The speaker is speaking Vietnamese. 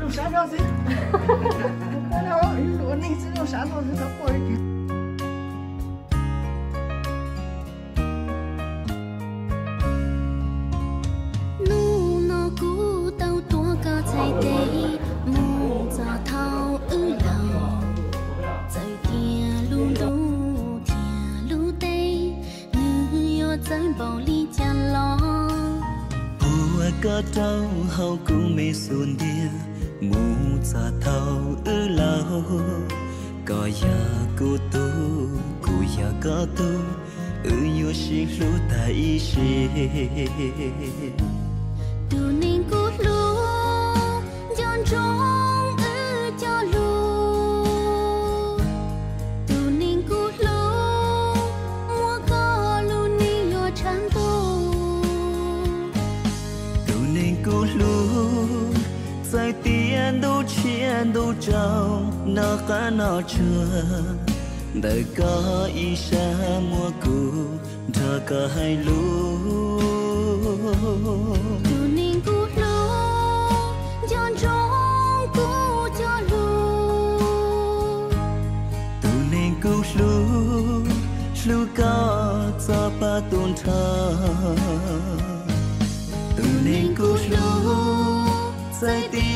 用啥标准？我那次用啥标准？他过一点。 Cả trao hao cũ mê xuân đia mù già thao ư lao có ya cô tu cô ya có tu ư yo xin lu tại xe tu nên cô lu dọn trong ư cho lu tu nên cô lu mua có lu ni yo chan tu cô luôn dài tiền đâu chiến đâu trao nó cả nó chưa đời có ý xa mua cụ thơ cả hai lúa tu nên cô lu dọn trong cô cho lu tu nên cô lu có cho ba tuần thơ tu nên cô lu dài tiền